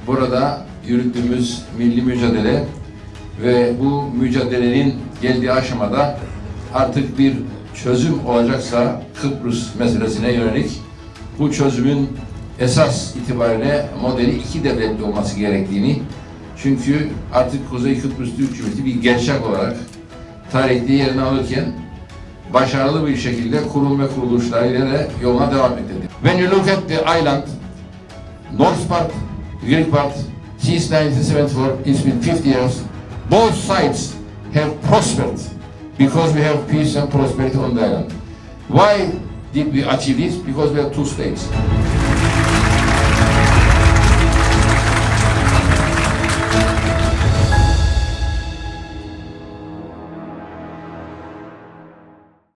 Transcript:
burada yürüttüğümüz milli mücadele ve bu mücadelenin geldiği aşamada artık bir çözüm olacaksa Kıbrıs meselesine yönelik bu çözümün esas itibariyle modeli iki devletli olması gerektiğini, çünkü artık Kuzey Kıbrıs Türk Cumhuriyeti bir gerçek olarak tarihte yerini alırken başarılı bir şekilde kurum ve kuruluşlarıyla da yoluna devam ettirdi. When you look at the island, North part, Greek part, since 1974, it's been 50 years, both sides have prospered because we have peace and prosperity on the island. Why did we achieve this? Because we have two states.